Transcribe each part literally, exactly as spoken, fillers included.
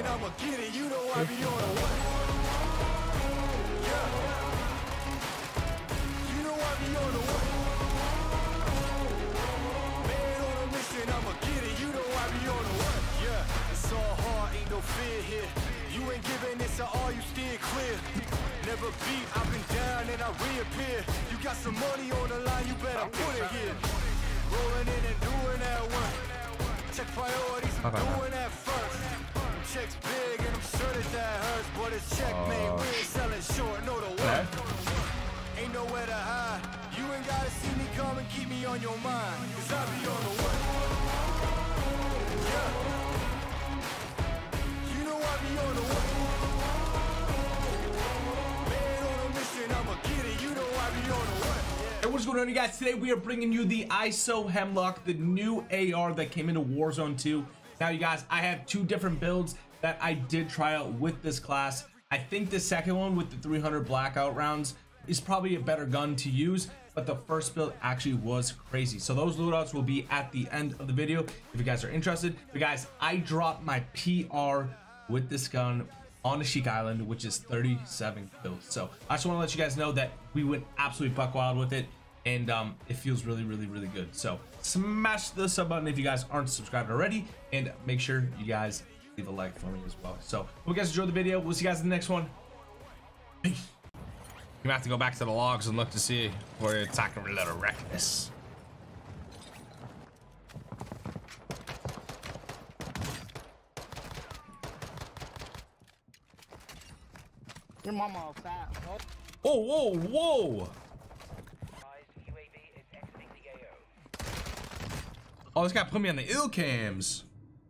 mission, I'ma get it. You know I be on a what? Yeah. You know I be on a what? Man on a mission, I'ma get it. You know I be on a what? Yeah. It's all hard, ain't no fear here. You ain't giving this at all, you steer clear. Never beat, I've been down and I reappear. You got some money on the line, you better put it here. Rolling in and doing that work. Check priorities, I'm doing that first. Check's big and I'm sure that that hurts, but it's checkmate. We ain't selling short, no the work. Ain't nowhere to hide. You ain't gotta see me come and keep me on your mind, cause I be on the way. Yeah. You know I be on the way. Man on a mission, I'ma get it. You know I be on the way. Hey, what's going on, you guys? Today we are bringing you the I S O Hemlock, the new A R that came into Warzone two. Now, you guys, I have two different builds that I did try out with this class. I think the second one with the three hundred blackout rounds is probably a better gun to use, but the first build actually was crazy. So those loadouts will be at the end of the video if you guys are interested. But guys, I dropped my P R with this gun on Ashika Island, which is thirty-seven kills. So I just want to let you guys know that we went absolutely buck wild with it, and um, it feels really, really, really good. So smash the sub button if you guys aren't subscribed already, and make sure you guys leave a like for me as well. So hope you guys enjoyed the video. We'll see you guys in the next one. Peace. You might have to go back to the logs and look to see where you're attacking a little reckless. Your mama all fat. Oh, whoa, whoa! Oh, this guy put me on the ill cams.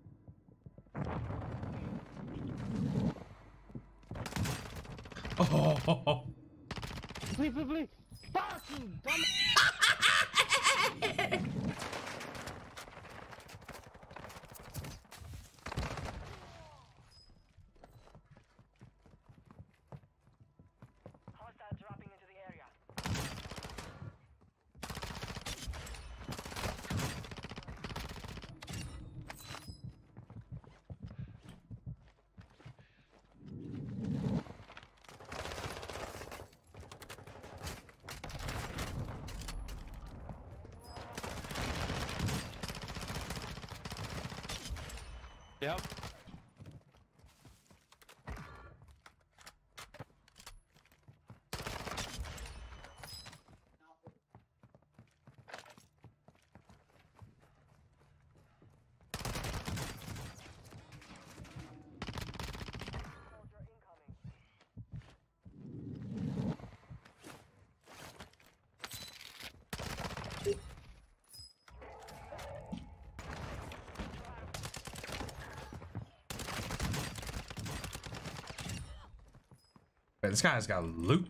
Oh. Please, please, please. Fuck you, dumb. Hostile dropping into the area. Yep. Man, this guy's got loot.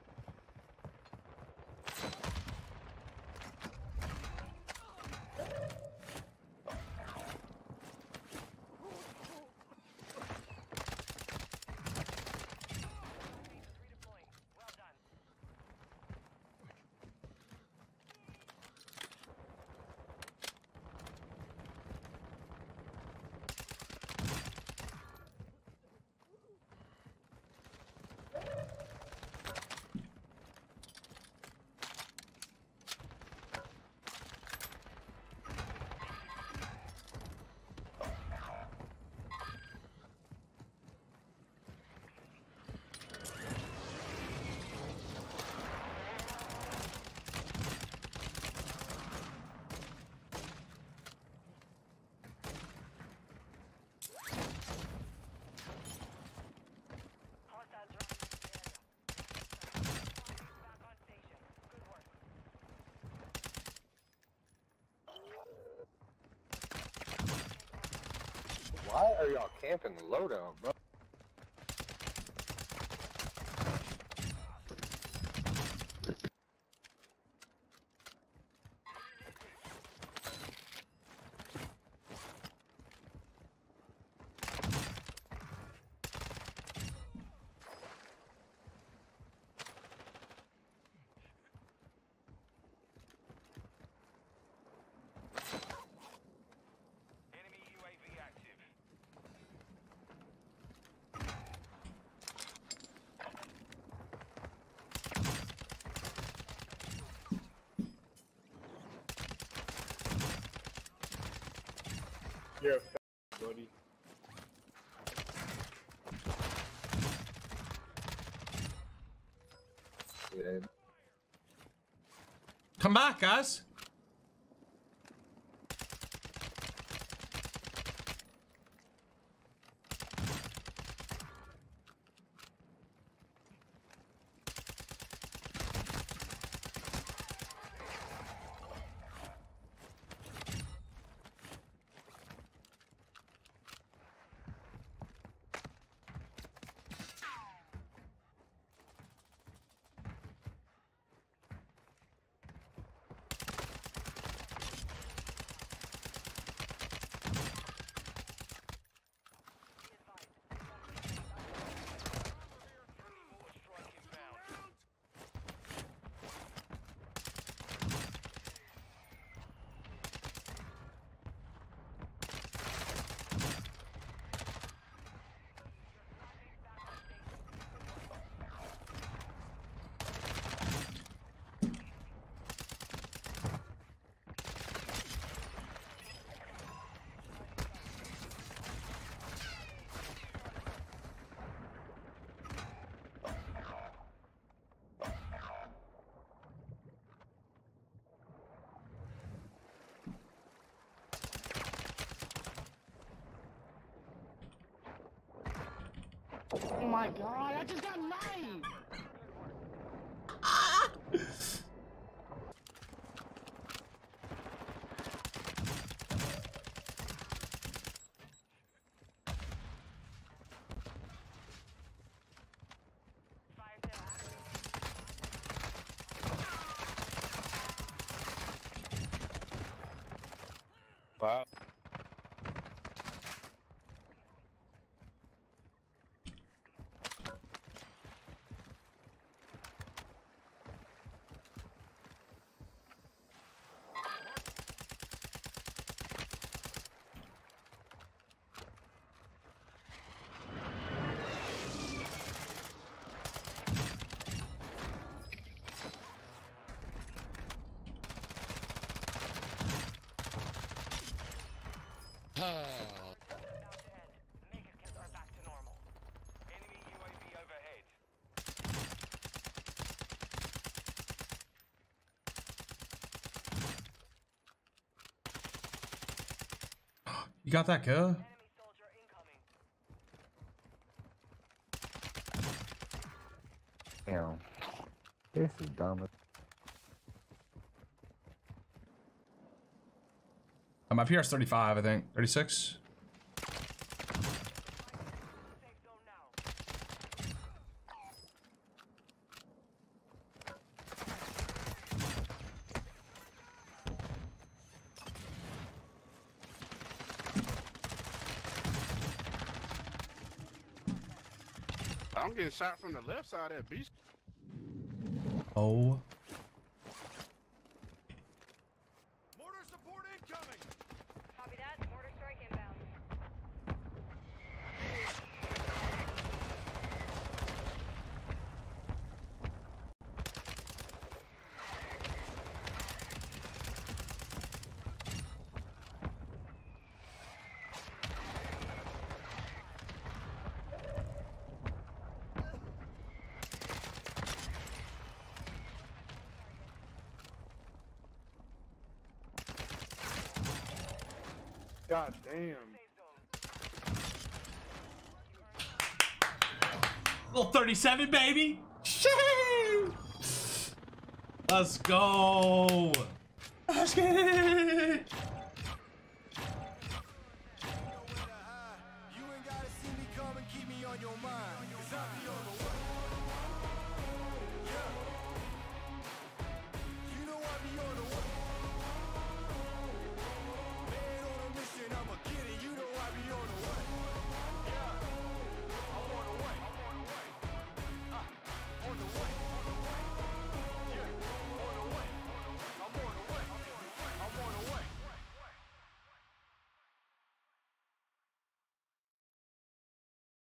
Why are y'all camping the loadout, bro? You're a fat buddy. Yeah. Come back, guys. Oh my god, I just got knifed! Wow. You got that kill? Damn. This is dumb. Um, my P R's thirty-five, I think. thirty-six. I'm getting shot from the left side of that beast. Oh. Mortar support incoming! Copy that. Mortar strike inbound. God damn. Little thirty-seven, baby. Shoo! Let's go. Let's get it.